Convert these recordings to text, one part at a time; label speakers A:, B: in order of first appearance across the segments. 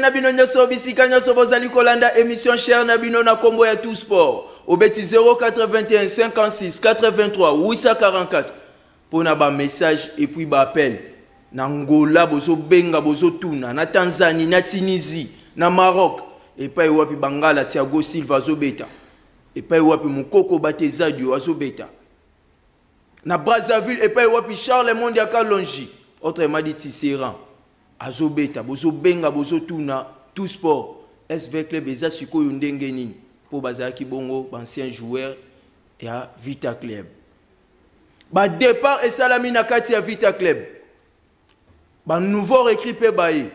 A: nabino nyoso bisika nyoso bozali kolanda émission chère nabino na kombo ya tout sport. Obeti 081 56 83 844 pour na ba message et puis ba appel. Na Angola bozo benga bozo tuna na Tanzanie na Tunisie na Maroc et pa wapi Bangala Thiago Silva zobeta et pa wapi Mukoko Batezadio azobeta na Brazzaville et pa wapi Charles Mondia Kalonji autrement dit Tisserand azobeta bozo benga bozo tuna tout sport SV Club eza siko yundenge nini po bazaki bongo ancien joueur ya Vita Club ba départ et salami na kati ya Vita Club ba nouveau recrut pe baye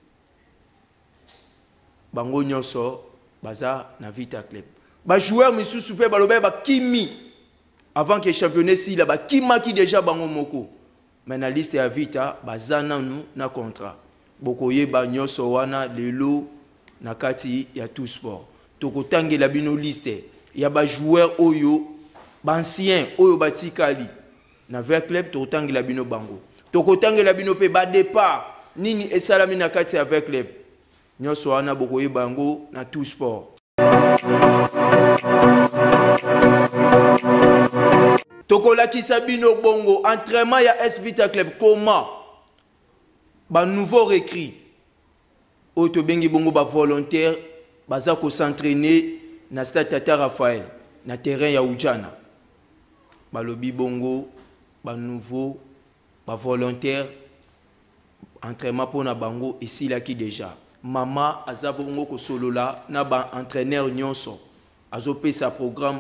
A: bango nyonso baza na Vita Club ba joueur misusu pe balobe ba kimi avant que championnat si là ba kimaki déjà bango moko mais na liste ya Vita baza nanu na contrat bokoye ba nyonso wana lelo na kati ya tout sport tokotangela bino liste ya ba joueur oyo ba ancien oyo batikali na Vita Club tokotangela bino bango tokotangela bino pe ba départ nini esalami na kati ya Vita Club nyonso wana bokoye bango na tout sport. Tokolakisa bino bongo entraînement ya S Vita Club comment ba nouveau recrut oto bengi bongo ba volontaire baza ko s'entraîner na stade Tata Raphaël na terrain ya Ujana balobi bongo ba nouveau ba volontaire entraînement pour na bango ici là qui déjà mama azabongo ko solola na ba entraîneur nyonso azope sa programme.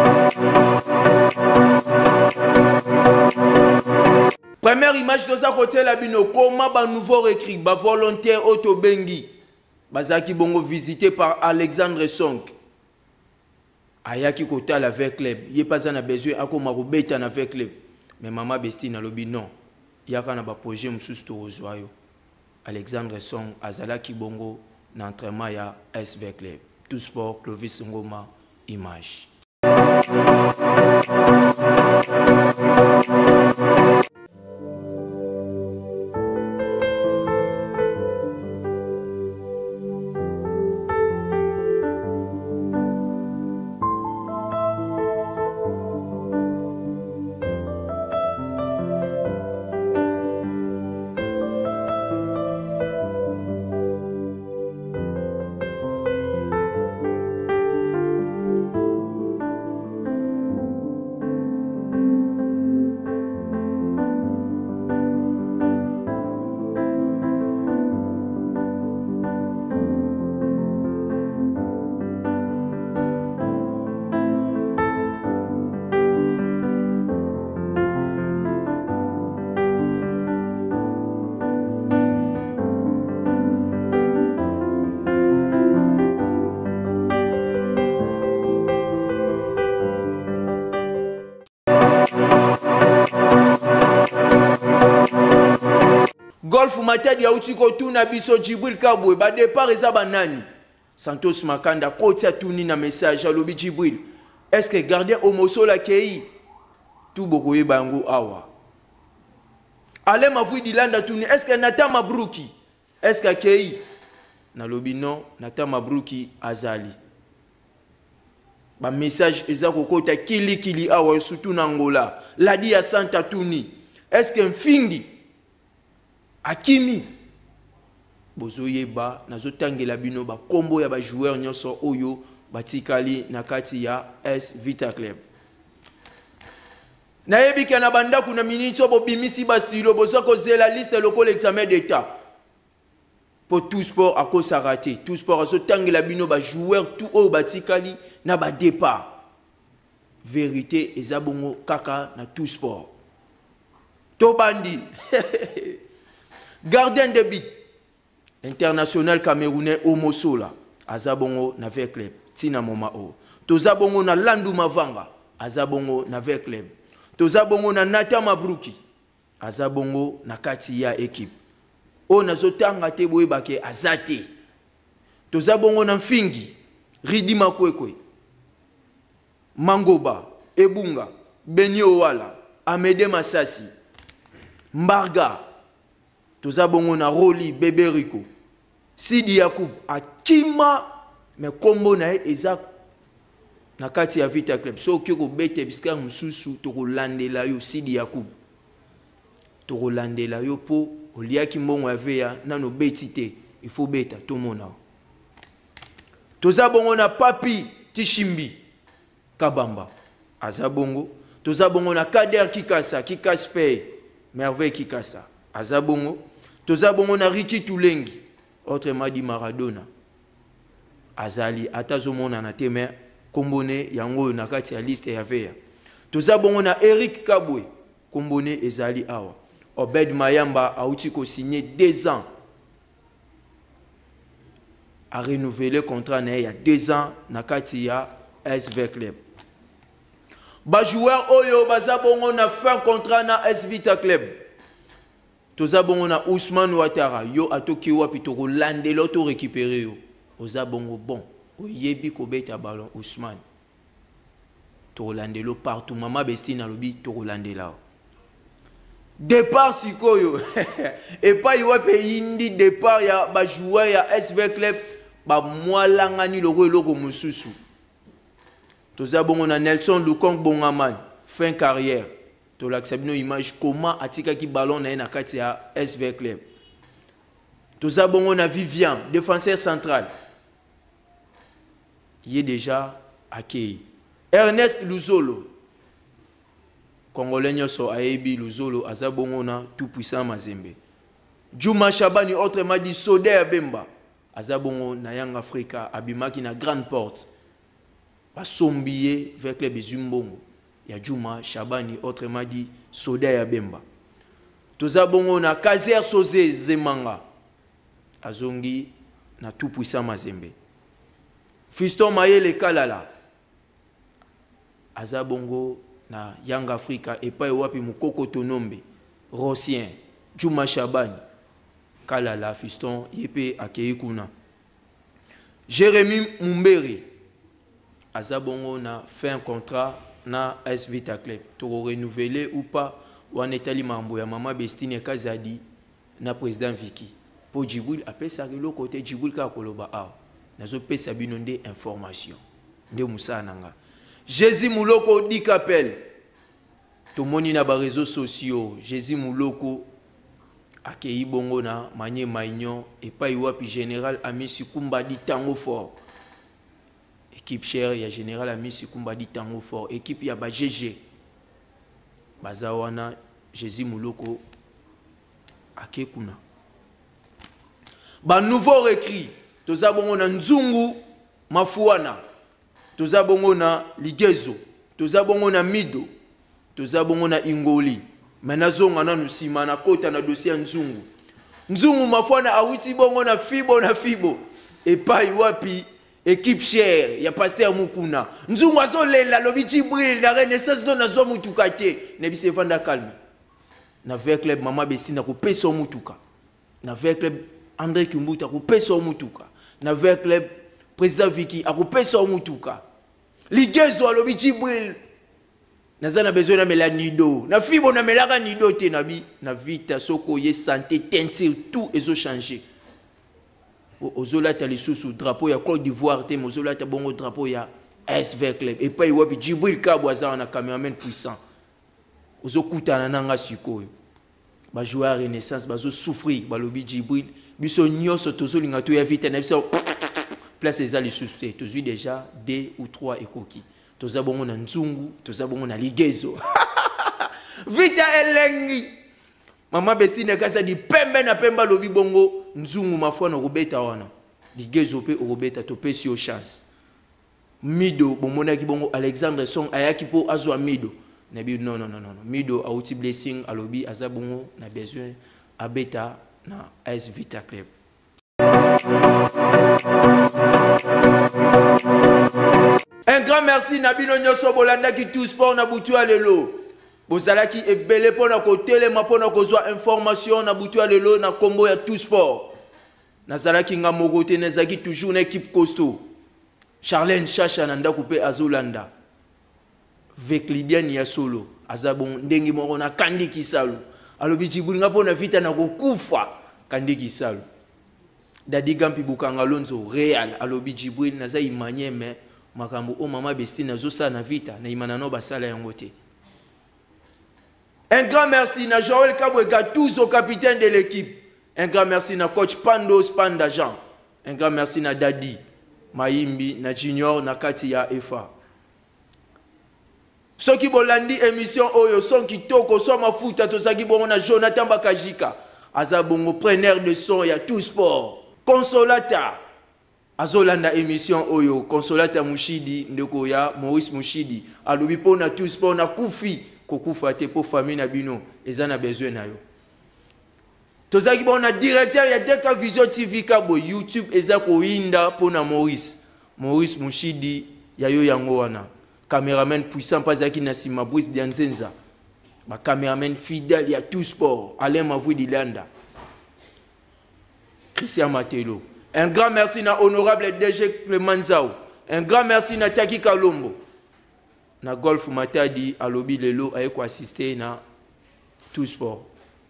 A: Première image de ça côté la bino comment ba nouveau recrut ba volontaire auto bengi bazaki bongo visité par Alexandre Song ayaki kota la Vita Club yé pas na besoin akoma robeta na Vita Club mais mama Bestine alobi non yaka na ba projet mususu to ozoyo Alexandre Song azalaki bongo na entraînement ya SV Club tout sport Clovis Ngoma image. Golf matadi ya utiko tuna biso Djibril Kabwe ba départ eza banani Santos Makanda koti ya tuni na message alobi Djibril est-ce que gardien Omoso la kei tout bokoye bango awa ale mavui dilanda tuni est-ce que Nata Mabruki est-ce que kei na lobi non Nata Mabruki azali ba message eza kokota kili awa surtout na Angola ladi ya Santa Tuni est-ce que Mfingi Akimi bozoyeba nazotangela bino ba kombo ya ba joueur nyonso oyo batikali na kati ya S Vita Club nayebi kana banda kuna minito bo bimisi ba stilo bozoko zela liste local examen d'état pour tout sport à cause raté tout sport azotangela bino ba joueur tout oyo batikali na ba départ vérité ezabongo kaka na tout sport tobandi gardien de but international camerounais Omosola azabongo na Vita Club tina moma o tozabongo na Landu Mavanga azabongo na Vita Club tozabongo na Nata Mabruki azabongo na kati ya équipe o nazotanga te boyebake azate tozabongo na Mfingi Ridi Makwekwe Mangoba Ebunga Benio Wala Amede Masasi Mbarga tozabongo na Roli Beberiko Sidi Yacoub akima mais kombo na eza na kati ya Vita Club so ki ko bete biska mususu to landela yo Sidi Yacoub to landela yo po oliaki mbongo aveya nano betite il faut beta tout mona toza bongo na Papi Tishimbi Kabamba azabongo toza bongo na Kader Kikasa Kikaspe Merveille Kikasa azabongo toza bongo na Riki Tulengi autrement dit Maradona azali atazomona na teme kombone yango na kati ya liste ya veya toza bongo na Eric Kabwe kombone ezali awa Obed Mayamba a ko signé 2 ans a renouvelé contrat il y a 2 ans na kati ya SV Club. Ba joueur oyo baza bongo na fin contrat na S Vita Club. Toza bongo na Ousmane Ouattara yo atoki wapi to landelo to récupérer yo. Oza bongo bon. Oyebi ko beta ballon Ousmane. To landelo partout mama Bestine lobi to landela. Départ sikoyo. Et pas y wapi indi départ ya ba joueur ya SV Club ba mwalangani logo mususu. Toza bongo na Nelson Lukong Bongaman fin carrière. To l'accepte no image comment atika ki ballon na kati ya SV Club. Toza bongo na Vivian défenseur central. Il est déjà accueilli. Ernest Luzolo Congolais nyoso aebi Luzolo azabongo na tout puissant Mazembe. Juma Shabani autrement dit Soder Bemba azabongo na Young Africa abimaki na grande porte. Ba sombiye vers le bezumbongo. Ya Juma Shabani autrement dit Soder Bemba. Toza bongo na Kazer Soze Zemanga azongi na tout puissant Mazembe. Fiston Mayele Kalala azabongo na Young Africa et pas wapi Mukoko Tonombe Rossien Juma Shabani Kalala Fiston yepe akei kuna. Jérémy Mumbere azabongo na fin contrat na S Vita Club to renouveler ou pas ou en etali mambo ya mama Bestine Kazadi na président Vicky pour Djibril apesa le côté Djibril ka koloba a nazo pesa binonde information nde musananga Jésus Mouloko Dikapel to moni na ba réseaux sociaux Jésus Mouloko akei bongo na manye maignon et pas wapi général Amisi Kumba di tango fort équipe chère ya général Amisi Kumba di tango fort équipe ya ba GG bazawana Jésus Mouloko akekuna ba nouveau recrit toza bongo na Nzungu Mafuana toza bongo na Ligezo toza bongo na Mido toza bongo na Ingoli menazonga na nusima na kota na dossier Nzungu Nzungu Mafuana awiti bongo na Fibo et pas wapi équipe chère ya pasteur Mukuna Nzungu azolela lobi Djibril la renaissance dona zo mutuka te nebi se vanda calme na vers club mama Bestine ko peso mutuka na vers club André Kimbuta ko peso mutuka na vers club président Vicky ko peso mutuka Ligezo lobi Djibril nazana besoin na mela nido na fibo na melaka nido te nabi na vita soko ye santé teinture tout ezo changer ozola ta lisusu drapeau ya Côte d'Ivoire te mozola ta bongo drapeau ya SV Club et pas wapi Djibril Kabwaza na cameraman puissant ozokutana nanga sikoyo ba joueur renaissance bazo souffrir balobi Djibril biso nyoso tozolinga to ya vita na biso place ezali lisusu te tozui déjà 2 ou 3 ekoki toza bongo na Nzungu toza bongo na Ligezo vita elengi mama Bestine kasa di pembe na pemba lobi bongo Nzungu Mafuana robeta wana Ligezo pe robeta to pesi yo chance Mido bomona ki bongo Alexandre Song ayaki po azwa Mido nabi non Mido auti blessing alobi azabongo na besoin abeta na AS Vita Club. Un grand merci Nabino Nyoso Bolanda qui tout sport na butu alelo. Bozalaki ebele pona ko telema pona ko zwa information na butu alelo na kombo ya tout sport. Nazalaki ngamogote nezaki toujours na équipe costaud. Charlène Chacha nanda coupe azolanda. Veklibian ya solo azabon ndengi moko na kandi kisalu. Alobi Djibril nga pona vita na ko kufa kandi kisalu. Dadi Gampi Bukanga Lonzo Real alobi Djibril naza imanye me makambo o mama besti nazo sa na vita na imana no basala yango te. Un grand merci à Joël Kabwega, tous aux capitaines de l'équipe. Un grand merci à coach Pando Spanda Jean. Un grand merci à Dadi, Maimbi, na Junior, na Katia Efa. Ceux qui ont landi émission Oyo, son qui toko, son ma foot, Tozaki bon na Jonathan Bakajika. Azabongo preneur de son, il y a tout sport. Consolata. Azolanda émission Oyo, Consolata Mouchidi, Ndekoya, Maurice Mouchidi. Alubipo na tout sport, na Koufi. Kokufa te pour famille na bino ezana besoin na yo tozaki bon na directeur ya Deka Vision TV kabo YouTube eza ko inda pona Maurice Mouchidi ya yo yango wana cameraman puissant pazaki na sima Brice Dianzenza ba cameraman fidèle ya tout sport Alain Mavou Dilanda Christian Matelo. Un grand merci na honorable DG Clément Zao. Un grand merci na Taki Kalombo na golf matadi alobi lelo ayeko assister na tout sport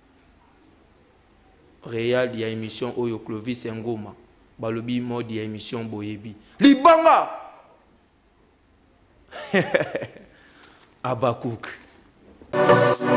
A: Real ya émission Oyo Clovis Ngoma balobi mode ya émission boyebi libanga Abakouk